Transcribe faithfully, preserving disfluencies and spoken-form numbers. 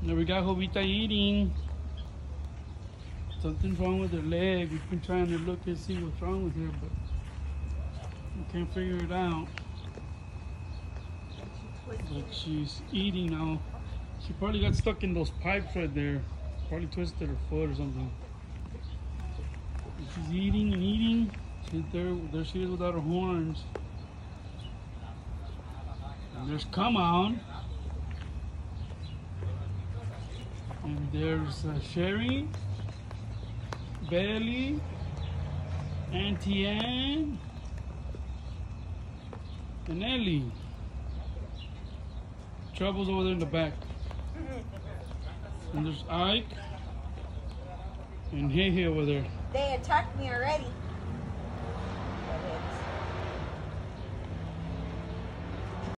Now we got Jovita eating. Something's wrong with her leg. We've been trying to look and see what's wrong with her, but we can't figure it out. But she's eating now. She probably got stuck in those pipes right there. Probably twisted her foot or something. And she's eating and eating. She's there, there she is without her horns. And there's Come On. And there's uh, Sherry, Belly, Auntie Ann, and Ellie. Trouble's over there in the back. And there's Ike and Hey Hey over there. They attacked me already.